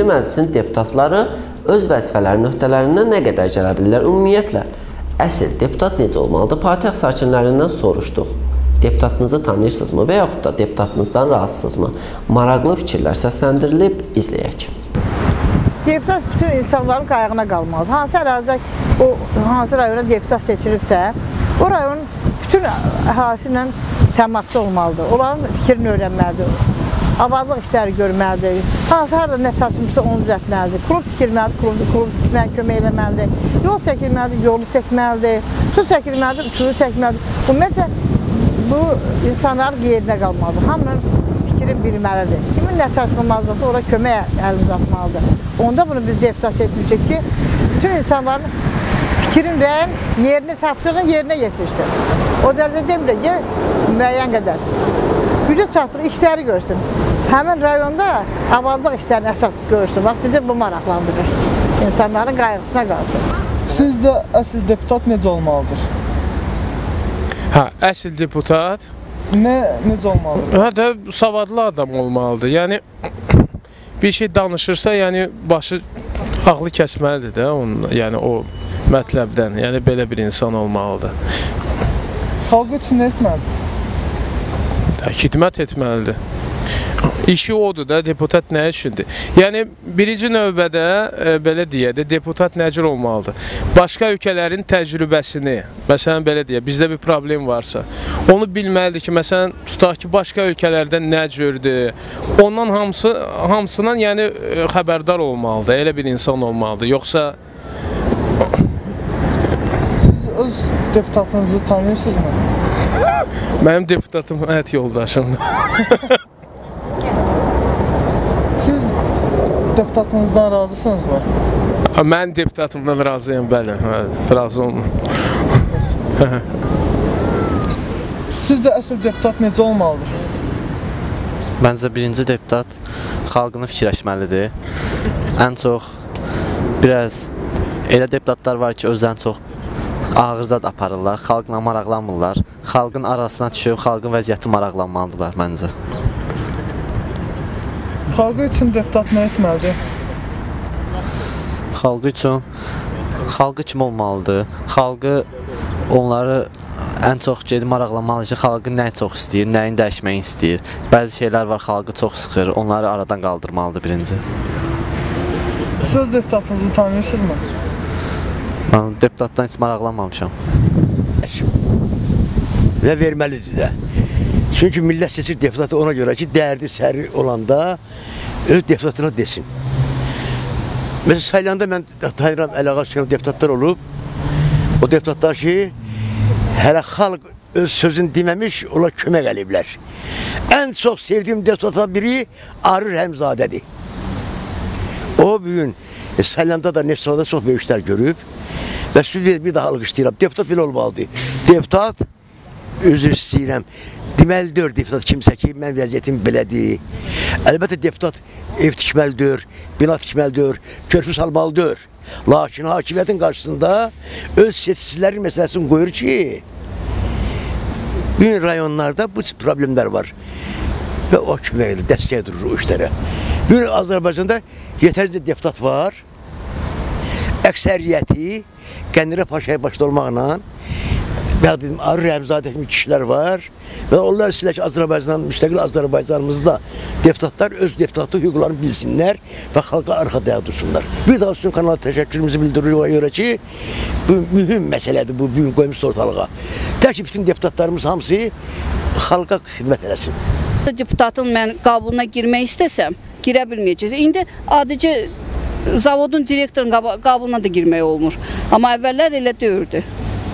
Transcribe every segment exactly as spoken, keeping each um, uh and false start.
Milli Məclisin deputatları öz vəzifələrin öhdələrindən nə qədər gələ bilirlər? Ümumiyyətlə, əsl deputat necə olmalıdır? Paytaxt sakinlərindən soruşduq. Deputatınızı tanıyırsınızmı və yaxud da deputatınızdan razısınızmı? Maraqlı fikirlər səsləndirilib, izləyək. Deputat bütün insanların qayğına qalmalıdır. Hansı ərazidə, o hansı rayona deputat seçilibsə, o rayonun bütün əhalisi ilə təmasda olmalıdır. Onların fikrini öyrənməlidir. Abadlıq işləri görməlidir. Hansı harada nə satılmışsa onu düzəltməlidir. Klub tikilməlidir, klubu, klubu tikməyə kömək eləməlidir. Yol çəkilməlidir, yolu çəkməlidir. Su çəkilməlidir, suyu çəkməlidir. Ümumiyyətlə, bu insanların yerinə qalmalıdır. Hamının fikrini bilməlidir. Kimin nə çatılmazlıqsa ora kömək əlini uzatmalıdır. Onda bunu biz deputat etmişik ki, bütün insanların fikrin, rəyin yerini tapdığın yerinə yetirsin. O dərəcə demirik ki, müəyyən qədər. Gücü çatdıq, işləri görsün. Həmin rayonda abadlıq işlərini əsas görsün. Bax, bizi bu maraqlandırır. İnsanların qayğısına qalsın. Sizcə əsl deputat necə olmalıdır? Hə, əsl deputat Nə, necə olmalıdır? Hə də savadlı adam olmalıdır. Yəni, bir şey danışırsa, yəni başı ağlı kəsməlidir də onun, yəni o mətləbdən. Yəni, belə bir insan olmalıdır. Xalq üçün nə etməlidir? Xidmət etməlidir. İşi odur da, deputat nə üçündür? Yəni, birinci növbədə, e, belə deyək də, deputat nəcür olmalıdır? Başqa ölkələrin təcrübəsini, məsələn, belə deyək, bizdə bir problem varsa, onu bilməlidir ki, məsələn, tutaq ki, başqa ölkələrdə nə cürdür? Ondan hamısı, hamısından, yəni, xəbərdar olmalıdır, elə bir insan olmalıdır. Yoxsa... Siz öz deputatınızı tanıyırsınızmı? Mənim deputatım həyat yoldaşımdır. Siz deputatınızdan razısınızmı? Mən deputatımdan razıyam, bəli, razı olmam. Sizdə əsl deputat necə olmalıdır? Məncə birinci deputat xalqını fikirləşməlidir. Ən çox, biraz elə deputatlar var ki, özlərini çox ağır zad aparırlar, xalqla maraqlanmırlar. Xalqın arasına düşüb, xalqın vəziyyəti maraqlanmalıdırlar məncə. Xalqı üçün deputat nə etməlidir? Xalqı üçün, xalqı kim olmalıdır? Xalqı, onları ən çox gedib maraqlanmalı ki, xalqı nəyi çox istəyir, nəyin dəyişməyi istəyir. Bəzi şeylər var, xalqı çox sıxır, onları aradan qaldırmalıdır birinci. Siz öz deputatınızı tanıyırsınızmı? Mən deputatdan heç maraqlanmamışam. Və verməlidir də. Çünki millət seçir deputatı ona görə ki, dərdi səri olanda öz deputatına desin. Məsələn, Saylanda mən tanıyıram, Əliağa Süleyman deputatlar olub. O deputatlar ki, hələ xalq öz sözünü deməmiş, onlar kömək eləyiblər. Ən çox sevdiyim deputatlar biri Arif Həmzadədir. O bugün Saylanda da Neftçalada çox böyük işlər görüb. Və siz bir daha alqışlayıram. Deputat belə olmalıdır. Deputat, özür istəyirəm, deməlidir deputat kimsə ki, mən vəziyyətim belədir. Əlbəttə deputat ev tikməlidir, bina tikməlidir, körpü salmalıdır. Lakin hakimiyyətin qarşısında öz seçicilərin məsələsini qoyur ki, bir rayonlarda bu problemlər var. Və o kömək edir, dəstək durur o işlərə. Bir Azərbaycanda yetərli deputat var. Əksəriyyəti Qəndərə Paşaya başda olmaqla Arif Həmzadə kimi kişilər var və onlar istəyirlər ki, Azərbaycan, müstəqil Azərbaycanımızda deputatlar öz deputatı hüquqlarını bilsinlər və xalqa arxa dayağı dursunlar. Bir daha üstün kanala təşəkkürümüzü bildiriyor'a görə ki, bu mühüm məsələdir, bu bugün qoymuş ortalığa. Tək ki, bütün deputatlarımız hamısı xalqa xidmət eləsin. Deputatın mən qabuluna girmək istəsəm, girə bilməyəcək. İndi adicə zavodun direktorun qabuluna da girmək olmur. Amma əvvəllər elə deyirdi.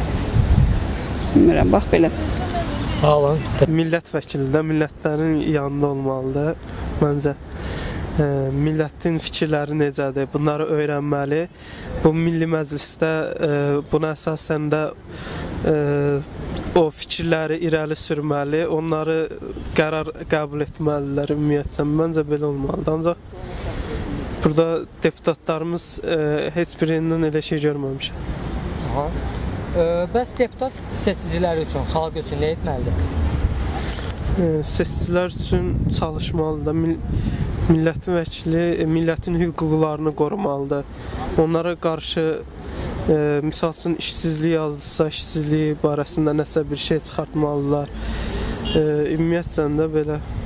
Bilmirəm, bax belə. Sağ olun. Millət vəkili də millətlərin yanında olmalıdır, məncə. E, millətin fikirləri necədir, bunları öyrənməli. Bu Milli Məclisdə e, buna əsasən də e, o fikirləri irəli sürməli, onları qərar qəbul etməlidirlər ümumiyyətlə. Məncə belə olmalıdır. Ancaq burada deputatlarımız e, heç birindən elə şey görməmişəm. Aha. E, bəs deputat seçiciləri üçün, xalq üçün nə etməlidir? E, seçicilər üçün çalışmalıdır. millətin vəkili e, millətin hüquqlarını qorumalıdır. Onlara qarşı e, misal üçün işsizlik yazdısa, işsizliyi barəsində nəsə bir şey çıxartmalılar. E, ümumiyyətcə də belə